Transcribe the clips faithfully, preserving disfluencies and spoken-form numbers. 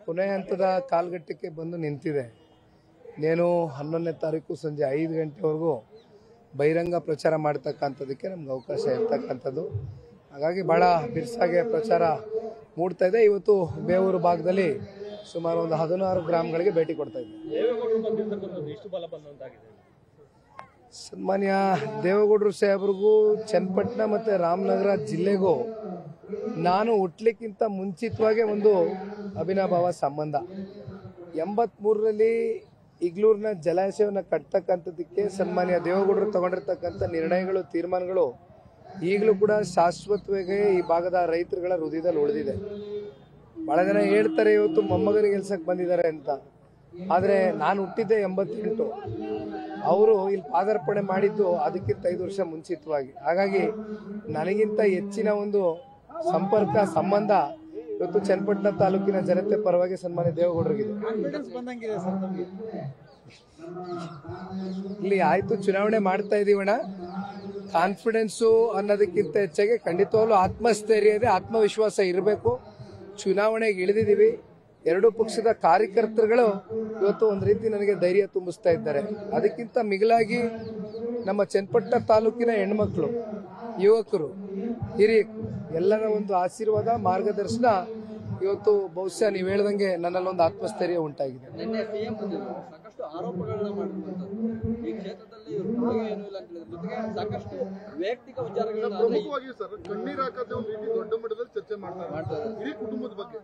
ಕೊನೆ ಹಂತದ ಕಾಲ್ಗಟ್ಟಕ್ಕೆ ಬಂದು ನಿಂತಿದೆ. నేను ಹನ್ನೊಂದನೇ ತಾರೀಕು ಸಂಜೆ ಐದು ಗಂಟೆವರೆಗೂ ಬಹಿರಂಗ ಪ್ರಚಾರ ಮಾಡ್ತಕ್ಕಂಥದಕ್ಕೆ ನಮ್ಗೆ ಅವಕಾಶ ಇರ್ತಕ್ಕಂಥದ್ದು. ಹಾಗಾಗಿ ಭಾಳ ಬಿರ್ಸಾಗೆ ಪ್ರಚಾರ ಮೂಡ್ತಾ ಇದೆ. ಇವತ್ತು ಬೇವೂರು ಭಾಗದಲ್ಲಿ ಸುಮಾರು ಒಂದು ಹದಿನಾರು ಗ್ರಾಮಗಳಿಗೆ ಭೇಟಿ ಕೊಡ್ತಾ ಇದ್ದೀವಿ. ಸನ್ಮಾನ್ಯ ದೇವೇಗೌಡರು ಸಾಹೇಬ್ರಿಗೂ ಚನ್ನಪಟ್ಟಣ ಮತ್ತು ರಾಮನಗರ ಜಿಲ್ಲೆಗೂ ನಾನು ಹುಟ್ಲಿಕ್ಕಿಂತ ಮುಂಚಿತವಾಗಿ ಒಂದು ಅವಿನಾಭಾವ ಸಂಬಂಧ. ಎಂಬತ್ಮೂರರಲ್ಲಿ ಇಗ್ಲೂರಿನ ಜಲಾಶಯವನ್ನು ಕಟ್ತಕ್ಕಂಥದ್ದಕ್ಕೆ ಸನ್ಮಾನ್ಯ ದೇವೇಗೌಡರು ತಗೊಂಡಿರ್ತಕ್ಕಂಥ ನಿರ್ಣಯಗಳು ತೀರ್ಮಾನಗಳು ಈಗಲೂ ಕೂಡ ಶಾಶ್ವತವಾಗಿ ಈ ಭಾಗದ ರೈತರುಗಳ ಹೃದಯದಲ್ಲಿ ಉಳಿದಿದೆ. ಭಾಳ ಜನ ಹೇಳ್ತಾರೆ ಇವತ್ತು ಮೊಮ್ಮಗನಿಗೆ ಗೆಲ್ಸಕ್ಕೆ ಬಂದಿದ್ದಾರೆ ಅಂತ. ಆದರೆ ನಾನು ಹುಟ್ಟಿದ್ದೆ ಎಂಬತ್ತೆಂಟು, ಅವರು ಇಲ್ಲಿ ಪಾದಾರ್ಪಣೆ ಮಾಡಿದ್ದು ಅದಕ್ಕಿಂತ ಐದು ವರ್ಷ ಮುಂಚಿತವಾಗಿ. ಹಾಗಾಗಿ ನನಗಿಂತ ಹೆಚ್ಚಿನ ಒಂದು ಸಂಪರ್ಕ ಸಂಬಂಧ ಇವತ್ತು ಚನ್ನಪಟ್ಟಣ ತಾಲೂಕಿನ ಜನತೆ ಪರವಾಗಿ ಸನ್ಮಾನ್ಯ ದೇವೇಗೌಡರಿಗಿದೆ. ಇಲ್ಲಿ ಆಯ್ತು, ಚುನಾವಣೆ ಮಾಡ್ತಾ ಇದೀವಣ್ಣ. ಕಾನ್ಫಿಡೆನ್ಸು ಅನ್ನೋದಕ್ಕಿಂತ ಹೆಚ್ಚಾಗಿ ಖಂಡಿತವಾಗ್ಲೂ ಆತ್ಮಸ್ಥೈರ್ಯ ಇದೆ, ಆತ್ಮವಿಶ್ವಾಸ ಇರಬೇಕು. ಚುನಾವಣೆಗೆ ಇಳಿದಿದ್ದೀವಿ. ಎರಡು ಪಕ್ಷದ ಕಾರ್ಯಕರ್ತರುಗಳು ಇವತ್ತು ಒಂದು ರೀತಿ ನನಗೆ ಧೈರ್ಯ ತುಂಬಿಸ್ತಾ ಇದ್ದಾರೆ. ಅದಕ್ಕಿಂತ ಮಿಗಿಲಾಗಿ ನಮ್ಮ ಚನ್ನಪಟ್ಟಣ ತಾಲೂಕಿನ ಹೆಣ್ಮಕ್ಳು, ಯುವಕರು, ಹಿರಿಯರು ಎಲ್ಲರ ಒಂದು ಆಶೀರ್ವಾದ, ಮಾರ್ಗದರ್ಶನ ಇವತ್ತು ಬಹುಶಃ ನೀವು ಹೇಳ್ದಂಗೆ ನನ್ನಲ್ಲೊಂದು ಆತ್ಮಸ್ಥೈರ್ಯ ಉಂಟಾಗಿದೆ. ನಿನ್ನೆ ಸಿಎಂ ಸಾಕಷ್ಟು ಆರೋಪಗಳನ್ನ ಮಾಡಿರುವಂತದ್ದು ಈ ಕ್ಷೇತ್ರದಲ್ಲಿ ಏನು ಇಲ್ಲ ಅಂತ ಜೊತೆಗೆ ಸಾಕಷ್ಟು ವೈಯಕ್ತಿಕ ವಿಚಾರಗಳನ್ನ ಪ್ರಮುಖವಾಗಿ ಸರ್ ಕಣ್ಣೀರ್ ಹಾಕದೆ ಒಂದು ರೀತಿ ದೊಡ್ಡ ಮಟ್ಟದಲ್ಲಿ ಚರ್ಚೆ ಮಾಡ್ತಾರೆ ಇಡೀ ಕುಟುಂಬದ ಬಗ್ಗೆ.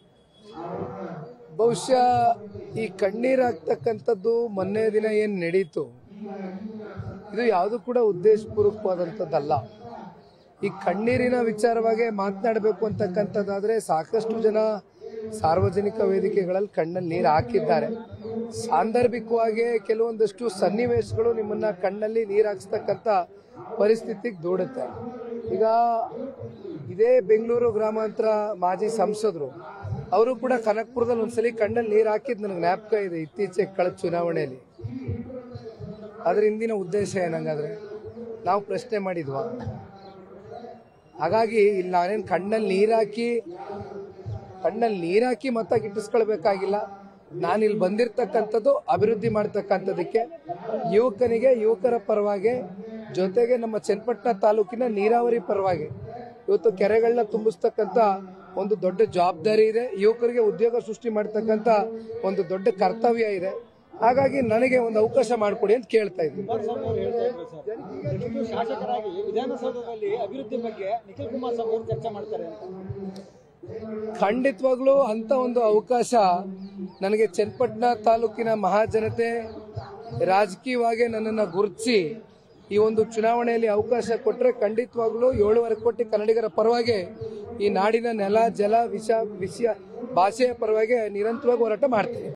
ಬಹುಶಃ ಈ ಕಣ್ಣೀರ್ ಹಾಕ್ತಕ್ಕಂಥದ್ದು ಮೊನ್ನೆ ದಿನ ಏನ್ ನಡೀತು, ಇದು ಯಾವುದು ಕೂಡ ಉದ್ದೇಶಪೂರ್ವಕವಾದಂಥದ್ದಲ್ಲ. ಈ ಕಣ್ಣೀರಿನ ವಿಚಾರವಾಗಿ ಮಾತನಾಡಬೇಕು ಅಂತಕ್ಕಂಥದ್ದಾದ್ರೆ ಸಾಕಷ್ಟು ಜನ ಸಾರ್ವಜನಿಕ ವೇದಿಕೆಗಳಲ್ಲಿ ಕಣ್ಣಲ್ಲಿ ನೀರು ಹಾಕಿದ್ದಾರೆ. ಸಾಂದರ್ಭಿಕವಾಗಿ ಕೆಲವೊಂದಷ್ಟು ಸನ್ನಿವೇಶಗಳು ನಿಮ್ಮನ್ನ ಕಣ್ಣಲ್ಲಿ ನೀರು ಹಾಕಿಸ್ತಕ್ಕಂಥ ಪರಿಸ್ಥಿತಿಗೆ ದೂಡುತ್ತೆ. ಈಗ ಇದೇ ಬೆಂಗಳೂರು ಗ್ರಾಮಾಂತರ ಮಾಜಿ ಸಂಸದರು ಅವರು ಕೂಡ ಕನಕಪುರದಲ್ಲಿ ಒಂದ್ಸಲಿ ಕಣ್ಣಲ್ಲಿ ನೀರು ಹಾಕಿದ್ ನನಗೆ ಜ್ಞಾಪಕ ಇದೆ, ಇತ್ತೀಚೆಗೆ ಕಳೆದ ಚುನಾವಣೆಯಲ್ಲಿ. ಅದ್ರ ಹಿಂದಿನ ಉದ್ದೇಶ ಏನಂಗಾದ್ರೆ ನಾವು ಪ್ರಶ್ನೆ ಮಾಡಿದ್ವಾ? ಹಾಗಾಗಿ ಇಲ್ಲಿ ನಾವೇನು ಕಣ್ಣಲ್ಲಿ ನೀರಾಕಿ ಕಣ್ಣಲ್ಲಿ ನೀರಾಕಿ ಮತ ಗಿಟ್ಟಿಸ್ಕೊಳ್ಬೇಕಾಗಿಲ್ಲ. ನಾನಿಲ್ಲಿ ಬಂದಿರತಕ್ಕಂಥದ್ದು ಅಭಿವೃದ್ಧಿ ಮಾಡ್ತಕ್ಕಂಥದಕ್ಕೆ, ಯುವಕನಿಗೆ ಯುವಕರ ಪರವಾಗಿ, ಜೊತೆಗೆ ನಮ್ಮ ಚನ್ನಪಟ್ಟಣ ತಾಲೂಕಿನ ನೀರಾವರಿ ಪರವಾಗಿ ಇವತ್ತು ಕೆರೆಗಳನ್ನ ತುಂಬಿಸ್ತಕ್ಕಂಥ ಒಂದು ದೊಡ್ಡ ಜವಾಬ್ದಾರಿ ಇದೆ. ಯುವಕರಿಗೆ ಉದ್ಯೋಗ ಸೃಷ್ಟಿ ಮಾಡ್ತಕ್ಕಂಥ ಒಂದು ದೊಡ್ಡ ಕರ್ತವ್ಯ ಇದೆ. ಹಾಗಾಗಿ ನನಗೆ ಒಂದು ಅವಕಾಶ ಮಾಡಿಕೊಡಿ ಅಂತ ಕೇಳ್ತಾ ಇದ್ದೀನಿ. ಶಾಸಕರಾಗಿ ವಿಧಾನಸೌಧದಲ್ಲಿ ಅಭಿವೃದ್ಧಿ ಬಗ್ಗೆ ನಿಖಿಲ್ ಕುಮಾರಸ್ವಾಮಿ ಅವರು ಚರ್ಚೆ ಮಾಡ್ತಾರೆ ಅಂತ. ಖಂಡಿತವಾಗ್ಲೂ ಅಂತ ಒಂದು ಅವಕಾಶ ನನಗೆ ಚನ್ನಪಟ್ಟಣ ತಾಲೂಕಿನ ಮಹಾಜನತೆ ರಾಜಕೀಯವಾಗಿ ನನ್ನನ್ನು ಗುರುತಿಸಿ ಈ ಒಂದು ಚುನಾವಣೆಯಲ್ಲಿ ಅವಕಾಶ ಕೊಟ್ಟರೆ ಖಂಡಿತವಾಗ್ಲೂ ಏಳುವರೆ ಕೋಟಿ ಕನ್ನಡಿಗರ ಪರವಾಗಿ ಈ ನಾಡಿನ ನೆಲ, ಜಲ, ವಿಷ ವಿಷಯ ಭಾಷೆಯ ಪರವಾಗಿ ನಿರಂತರವಾಗಿ ಹೋರಾಟ ಮಾಡ್ತೀನಿ.